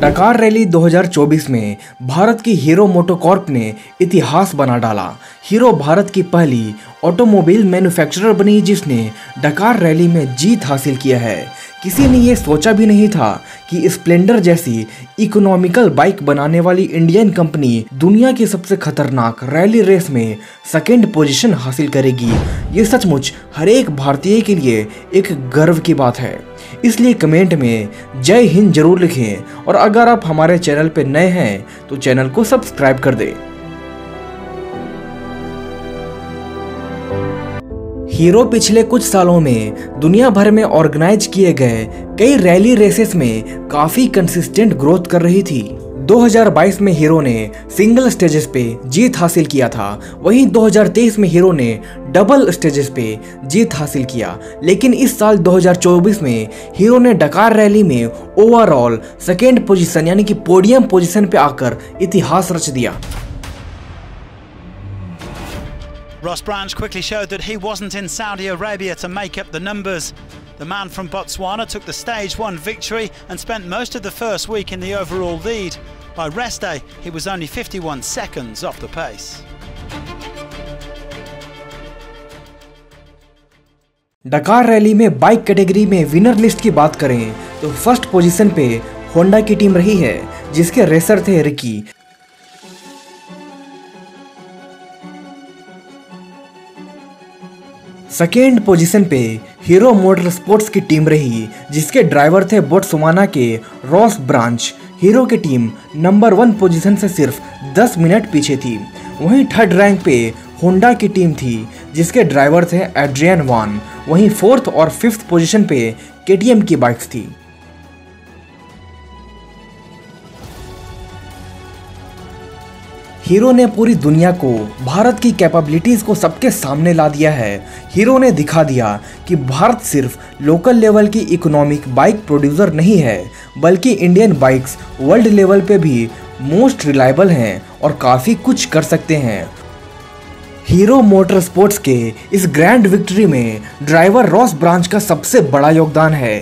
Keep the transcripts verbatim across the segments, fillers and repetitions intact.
डकार रैली दो हज़ार चौबीस में भारत की हीरो मोटोकॉर्प ने इतिहास बना डाला। हीरो भारत की पहली ऑटोमोबाइल मैन्युफैक्चरर बनी जिसने डकार रैली में जीत हासिल किया है। किसी ने ये सोचा भी नहीं था कि स्प्लेंडर जैसी इकोनॉमिकल बाइक बनाने वाली इंडियन कंपनी दुनिया की सबसे खतरनाक रैली रेस में सेकेंड पोजीशन हासिल करेगी। ये सचमुच हर एक भारतीय के लिए एक गर्व की बात है। इसलिए कमेंट में जय हिंद जरूर लिखें और अगर आप हमारे चैनल पर नए हैं तो चैनल को सब्सक्राइब कर दें। हीरो पिछले कुछ सालों में दुनिया भर में ऑर्गेनाइज किए गए कई रैली रेसेस में काफी कंसिस्टेंट ग्रोथ कर रही थी। दो हज़ार बाईस में हीरो ने सिंगल स्टेजेस पे जीत हासिल किया था, वहीं दो हज़ार तेईस में हीरो ने डबल स्टेजेस पे जीत हासिल किया। लेकिन इस साल दो हज़ार चौबीस में हीरो ने डकार रैली में ओवरऑल सेकेंड पोजीशन यानी कि पोडियम पोजीशन पे आकर इतिहास रच दिया। Ross Branch quickly showed that he wasn't in Saudi Arabia to make up the numbers. The man from Botswana took the stage one victory and spent most of the first week in the overall lead. By rest day, he was only fifty-one seconds off the pace. Dakar rally में bike category में winner list की बात करें तो first position पे Honda की team रही है, जिसके रेसर थे रिकी। सेकेंड पोजीशन पे हीरो मोटर स्पोर्ट्स की टीम रही, जिसके ड्राइवर थे बोट्सवाना के रॉस ब्रांच। हीरो की टीम नंबर वन पोजीशन से सिर्फ दस मिनट पीछे थी। वहीं थर्ड रैंक पे होंडा की टीम थी, जिसके ड्राइवर थे एड्रियन वान। वहीं फोर्थ और फिफ्थ पोजीशन पे केटीएम की बाइक्स थी। हीरो ने पूरी दुनिया को भारत की कैपेबिलिटीज को सबके सामने ला दिया है। हीरो ने दिखा दिया कि भारत सिर्फ लोकल लेवल की इकोनॉमिक बाइक प्रोड्यूसर नहीं है, बल्कि इंडियन बाइक्स वर्ल्ड लेवल पे भी मोस्ट रिलायबल हैं और काफ़ी कुछ कर सकते हैं। हीरो मोटर स्पोर्ट्स के इस ग्रैंड विक्ट्री में ड्राइवर रॉस ब्रांच का सबसे बड़ा योगदान है।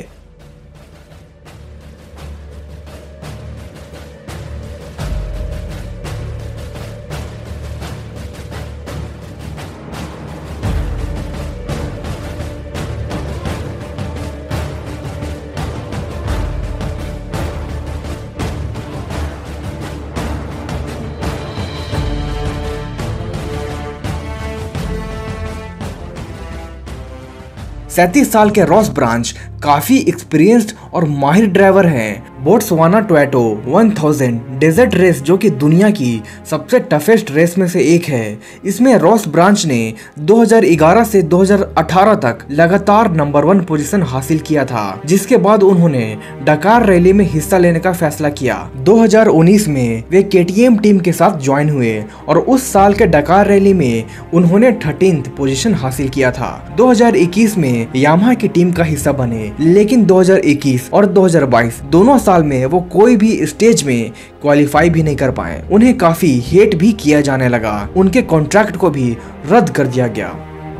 सैंतीस साल के रॉस ब्रांच काफी एक्सपीरियंस्ड और माहिर ड्राइवर हैं। बोट्सवाना टोयोटो हज़ार डेजर्ट रेस जो कि दुनिया की सबसे टफेस्ट रेस में से एक है, इसमें रॉस ब्रांच ने दो हज़ार ग्यारह से दो हज़ार अठारह तक लगातार नंबर वन पोजीशन हासिल किया था, जिसके बाद उन्होंने डकार रैली में हिस्सा लेने का फैसला किया। दो हज़ार उन्नीस में वे केटीएम टीम के साथ ज्वाइन हुए और उस साल के डकार रैली में उन्होंने थर्टीन्थ पोजीशन हासिल किया था। दो हज़ार इक्कीस में यामाहा की टीम का हिस्सा बने, लेकिन दो हज़ार इक्कीस और दो हज़ार बाईस दोनों साल में वो कोई भी स्टेज में क्वालिफाई भी नहीं कर पाए। उन्हें काफी हेट भी किया जाने लगा, उनके कॉन्ट्रैक्ट को भी रद्द कर दिया गया।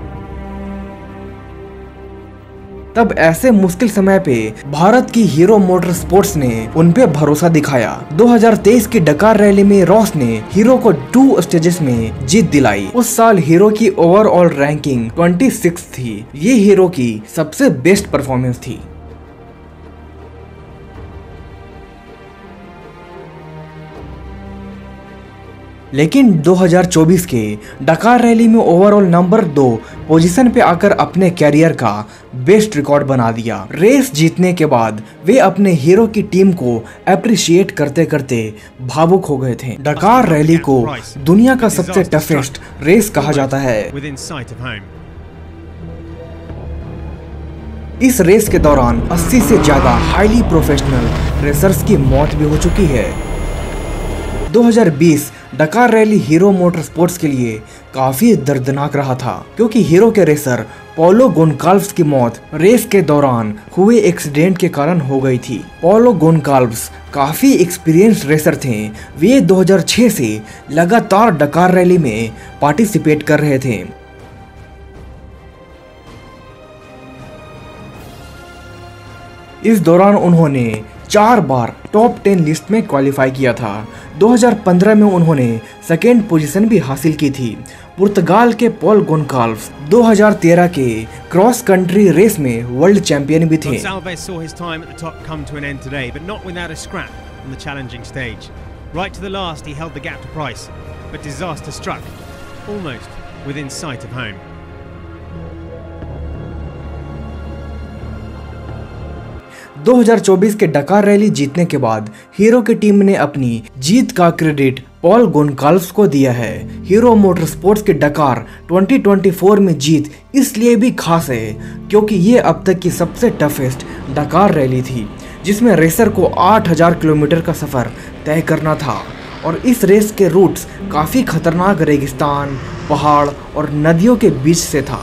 तब ऐसे मुश्किल समय पे भारत की हीरो मोटर स्पोर्ट्स ने उन पे भरोसा दिखाया। दो हज़ार तेईस की डकार रैली में रॉस ने हीरो को टू स्टेजेस में जीत दिलाई। उस साल हीरो की ओवरऑल रैंकिंग छब्बीस थी। ये हीरो की सबसे बेस्ट परफॉर्मेंस थी। लेकिन दो हज़ार चौबीस के डकार रैली में ओवरऑल नंबर दो पोजीशन पे आकर अपने कैरियर का बेस्ट रिकॉर्ड बना दिया। रेस जीतने के बाद वे अपने हीरो की टीम को अप्रिशिएट करते करते भावुक हो गए थे। डकार रैली को दुनिया का सबसे टफेस्ट रेस कहा जाता है। इस रेस के दौरान अस्सी से ज्यादा हाईली प्रोफेशनल रेसर्स की मौत भी हो चुकी है। दो हज़ार बीस डकार रैली हीरो मोटर स्पोर्ट्स के लिए काफी दर्दनाक रहा था, क्योंकि हीरो के रेसर पॉलो गोनकाल्व्स की मौत रेस के दौरान हुए एक्सीडेंट के कारण हो गई थी। पॉलो गोनकाल्व्स काफी एक्सपीरियंस्ड रेसर थे। वे दो हज़ार छह से लगातार डकार रैली में पार्टिसिपेट कर रहे थे। इस दौरान उन्होंने चार बार टॉप टेन लिस्ट में क्वालिफाई किया था। दो हज़ार पंद्रह में उन्होंने सेकेंड पोजीशन भी हासिल की थी। पुर्तगाल के पॉल गोनकाल्व्स दो हज़ार तेरह के क्रॉस कंट्री रेस में वर्ल्ड चैंपियन भी थे। Right to the last, he held the gap to Price, but disaster struck, almost within sight of home. दो हज़ार चौबीस के डकार रैली जीतने के बाद हीरो की टीम ने अपनी जीत का क्रेडिट पॉल गोनकाल्व्स को दिया है। हीरो मोटरस्पोर्ट्स के डकार दो हज़ार चौबीस में जीत इसलिए भी खास है क्योंकि ये अब तक की सबसे टफेस्ट डकार रैली थी, जिसमें रेसर को आठ हज़ार किलोमीटर का सफ़र तय करना था और इस रेस के रूट्स काफ़ी खतरनाक रेगिस्तान, पहाड़ और नदियों के बीच से था।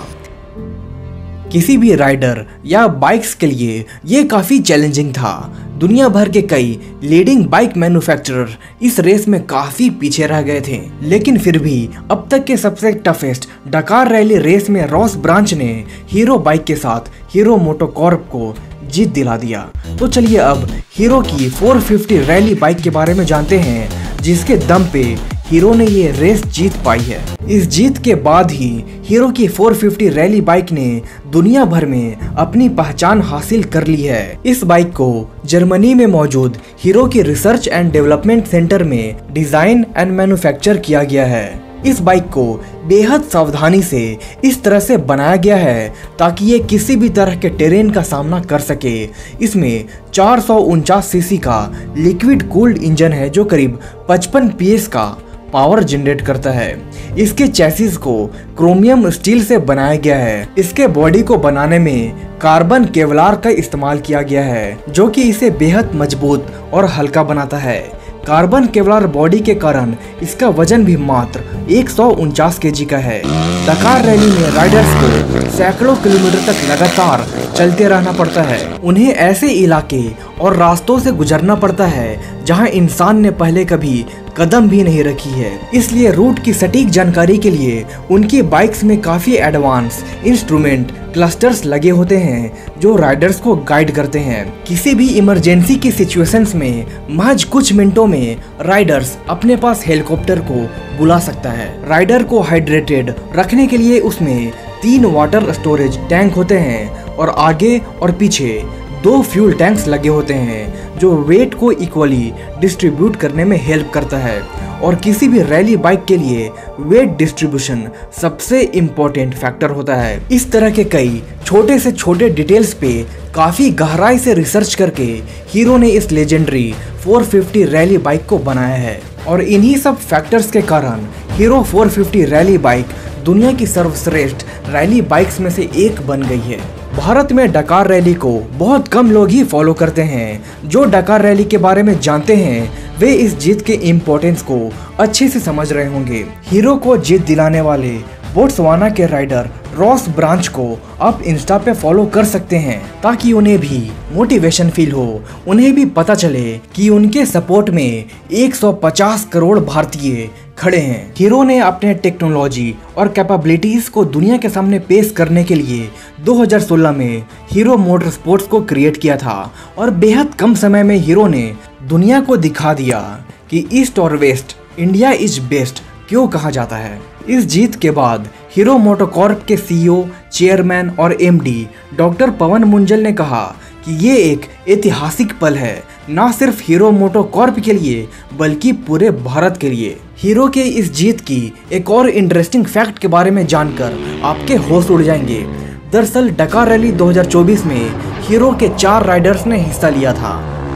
किसी भी राइडर या बाइक्स के लिए ये काफ़ी चैलेंजिंग था। दुनिया भर के कई लीडिंग बाइक मैन्युफैक्चरर इस रेस में काफ़ी पीछे रह गए थे, लेकिन फिर भी अब तक के सबसे टफेस्ट डकार रैली रेस में रॉस ब्रांच ने हीरो बाइक के साथ हीरो मोटोकॉर्प को जीत दिला दिया। तो चलिए अब हीरो की चार सौ पचास रैली बाइक के बारे में जानते हैं, जिसके दम पे हीरो ने ये रेस जीत पाई है। इस जीत के बाद ही हीरो की चार सौ पचास रैली बाइक ने दुनिया भर में अपनी पहचान हासिल कर ली है। इस बाइक को जर्मनी में मौजूद हीरो की रिसर्च एंड डेवलपमेंट सेंटर में डिजाइन एंड मैन्युफैक्चर किया गया है। इस बाइक को बेहद सावधानी से इस तरह से बनाया गया है ताकि ये किसी भी तरह के टेरेन का सामना कर सके। इसमें चार सौ उनचास सीसी का लिक्विड कूल्ड इंजन है जो करीब पचपन पीएस का पावर जनरेट करता है। इसके चैसिस को क्रोमियम स्टील से बनाया गया है। इसके बॉडी को बनाने में कार्बन केवलार का इस्तेमाल किया गया है जो कि इसे बेहद मजबूत और हल्का बनाता है। कार्बन केवलार बॉडी के कारण इसका वजन भी मात्र एक सौ उनचास केजी का है। डकार रैली में राइडर्स को सैकड़ों किलोमीटर तक लगातार चलते रहना पड़ता है। उन्हें ऐसे इलाके और रास्तों से गुजरना पड़ता है जहां इंसान ने पहले कभी कदम भी नहीं रखी है। इसलिए रूट की सटीक जानकारी के लिए उनकी बाइक्स में काफी एडवांस इंस्ट्रूमेंट क्लस्टर्स लगे होते हैं जो राइडर्स को गाइड करते हैं। किसी भी इमरजेंसी की सिचुएशंस में महज कुछ मिनटों में राइडर्स अपने पास हेलीकॉप्टर को बुला सकता है। राइडर को हाइड्रेटेड रखने के लिए उसमें तीन वाटर स्टोरेज टैंक होते हैं और आगे और पीछे दो फ्यूल टैंक्स लगे होते हैं जो वेट को इक्वली डिस्ट्रीब्यूट करने में हेल्प करता है। और किसी भी रैली बाइक के लिए वेट डिस्ट्रीब्यूशन सबसे इम्पोर्टेंट फैक्टर होता है। इस तरह के कई छोटे से छोटे डिटेल्स पे काफी गहराई से रिसर्च करके हीरो ने इस लेजेंडरी चार सौ पचास रैली बाइक को बनाया है और इन्हीं सब फैक्टर्स के कारण हीरो चार सौ पचास रैली बाइक दुनिया की सर्वश्रेष्ठ रैली बाइक्स में से एक बन गई है। भारत में डकार रैली को बहुत कम लोग ही फॉलो करते हैं। जो डकार रैली के बारे में जानते हैं वे इस जीत के इम्पोर्टेंस को अच्छे से समझ रहे होंगे। हीरो को जीत दिलाने वाले बोट्सवाना के राइडर रॉस ब्रांच को आप इंस्टा पे फॉलो कर सकते हैं ताकि उन्हें भी मोटिवेशन फील हो, उन्हें भी पता चले कि उनके सपोर्ट में एक सौ पचास करोड़ भारतीय खड़े हैं। हीरो ने अपने टेक्नोलॉजी और कैपेबिलिटीज को दुनिया के सामने पेश करने के लिए दो हज़ार सोलह में हीरो मोटरस्पोर्ट्स को क्रिएट किया था और बेहद कम समय में हीरो ने दुनिया को दिखा दिया कि ईस्ट और वेस्ट इंडिया इज बेस्ट क्यों कहा जाता है। इस जीत के बाद हीरो मोटोकॉर्प के सीईओ, चेयरमैन और एमडी डॉक्टर पवन मुंजल ने कहा कि ये एक ऐतिहासिक पल है, न सिर्फ हीरो मोटोकॉर्प के लिए बल्कि पूरे भारत के लिए। हीरो के इस जीत की एक और इंटरेस्टिंग फैक्ट के बारे में जानकर आपके होश उड़ जाएंगे। दरअसल डकार रैली दो हज़ार चौबीस में हीरो के चार राइडर्स ने हिस्सा लिया था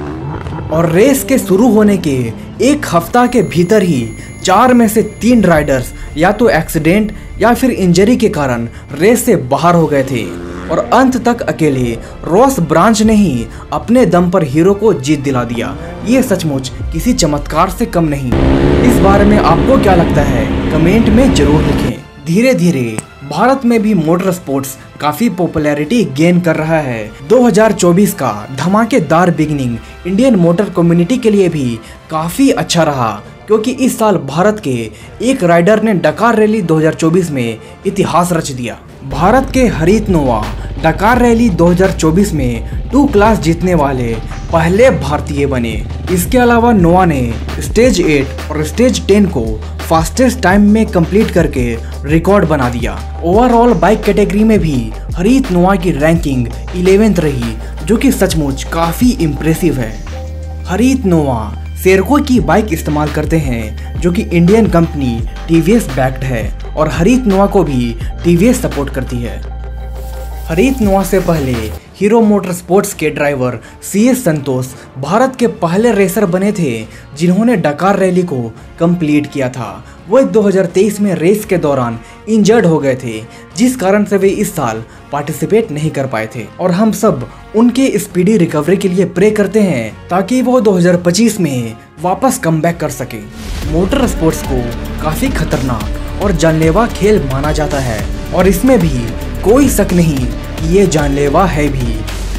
और रेस के शुरू होने के एक हफ्ता के भीतर ही चार में से तीन राइडर्स या तो एक्सीडेंट या फिर इंजरी के कारण रेस से बाहर हो गए थे और अंत तक अकेले रॉस ब्रांच ने ही अपने दम पर हीरो को जीत दिला दिया। ये सचमुच किसी चमत्कार से कम नहीं। इस बारे में आपको क्या लगता है कमेंट में जरूर लिखें। धीरे धीरे भारत में भी मोटर स्पोर्ट्स काफी पॉपुलैरिटी गेन कर रहा है। दो हज़ार चौबीस का धमाकेदार बिगिनिंग इंडियन मोटर कम्युनिटी के लिए भी काफी अच्छा रहा क्योंकि इस साल भारत के एक राइडर ने डकार रैली दो हज़ार चौबीस में इतिहास रच दिया। भारत के हरीत नोआ डकार रैली दो हज़ार चौबीस में टू क्लास जीतने वाले पहले भारतीय बने। इसके अलावा नोआ ने स्टेज एट और स्टेज टेन को फास्टेस्ट टाइम में कंप्लीट करके रिकॉर्ड बना दिया। ओवरऑल बाइक कैटेगरी में भी हरीत नोआ की रैंकिंग इलेवेंथ रही, जो कि सचमुच काफ़ी इम्प्रेसिव है। हरीत नोआ सेरको की बाइक इस्तेमाल करते हैं, जो कि इंडियन कंपनी टीवीएस बैक्ड है और हरीत नोआ को भी टीवीएस सपोर्ट करती है। हरीत नोआ से पहले हीरो मोटर स्पोर्ट्स के driver C S Santosh Bharat के पहले रेसर बने थे जिन्होंने डकार रैली को कंप्लीट किया था। वो दो हज़ार तेईस में रेस के दौरान इंजर्ड हो गए थे, जिस कारण से वे इस साल पार्टिसिपेट नहीं कर पाए थे और हम सब उनके स्पीडी रिकवरी के लिए प्रे करते हैं ताकि वो दो हज़ार पच्चीस में वापस कमबैक कर सके। मोटर स्पोर्ट्स को काफ़ी खतरनाक और जानलेवा खेल माना जाता है और इसमें भी कोई शक नहीं कि ये जानलेवा है भी,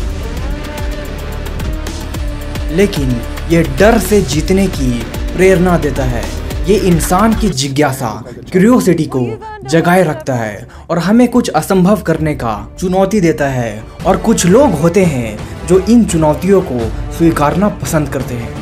लेकिन ये डर से जीतने की प्रेरणा देता है। ये इंसान की जिज्ञासा, क्यूरियोसिटी को जगाए रखता है और हमें कुछ असंभव करने का चुनौती देता है। और कुछ लोग होते हैं जो इन चुनौतियों को स्वीकारना पसंद करते हैं।